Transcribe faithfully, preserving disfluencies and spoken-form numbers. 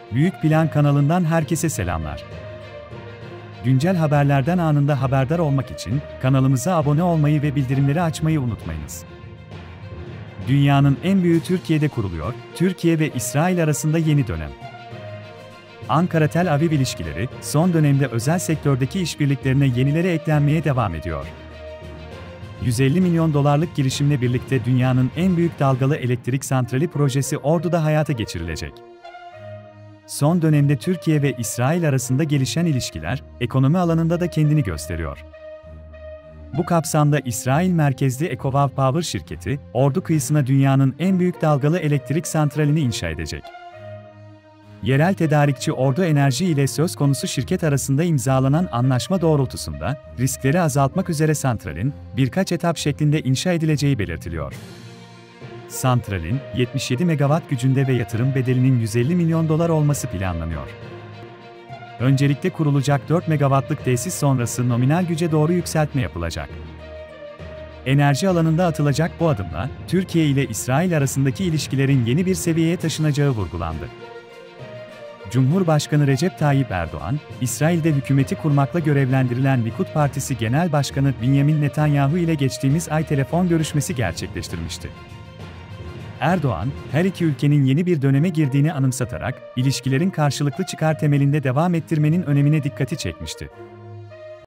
Büyük Plan kanalından herkese selamlar. Güncel haberlerden anında haberdar olmak için kanalımıza abone olmayı ve bildirimleri açmayı unutmayınız. Dünyanın en büyüğü Türkiye'de kuruluyor, Türkiye ve İsrail arasında yeni dönem. Ankara-Tel Aviv ilişkileri, son dönemde özel sektördeki işbirliklerine yenileri eklenmeye devam ediyor. yüz elli milyon dolarlık girişimle birlikte dünyanın en büyük dalgalı elektrik santrali projesi Ordu'da hayata geçirilecek. Son dönemde Türkiye ve İsrail arasında gelişen ilişkiler, ekonomi alanında da kendini gösteriyor. Bu kapsamda İsrail merkezli Ekovav Power şirketi, Ordu kıyısına dünyanın en büyük dalgalı elektrik santralini inşa edecek. Yerel tedarikçi Ordu Enerji ile söz konusu şirket arasında imzalanan anlaşma doğrultusunda, riskleri azaltmak üzere santralin, birkaç etap şeklinde inşa edileceği belirtiliyor. Santralin, yetmiş yedi megawatt gücünde ve yatırım bedelinin yüz elli milyon dolar olması planlanıyor. Öncelikle kurulacak dört megawattlık tesis sonrası nominal güce doğru yükseltme yapılacak. Enerji alanında atılacak bu adımla, Türkiye ile İsrail arasındaki ilişkilerin yeni bir seviyeye taşınacağı vurgulandı. Cumhurbaşkanı Recep Tayyip Erdoğan, İsrail'de hükümeti kurmakla görevlendirilen Likud Partisi Genel Başkanı Benjamin Netanyahu ile geçtiğimiz ay telefon görüşmesi gerçekleştirmişti. Erdoğan, her iki ülkenin yeni bir döneme girdiğini anımsatarak, ilişkilerin karşılıklı çıkar temelinde devam ettirmenin önemine dikkati çekmişti.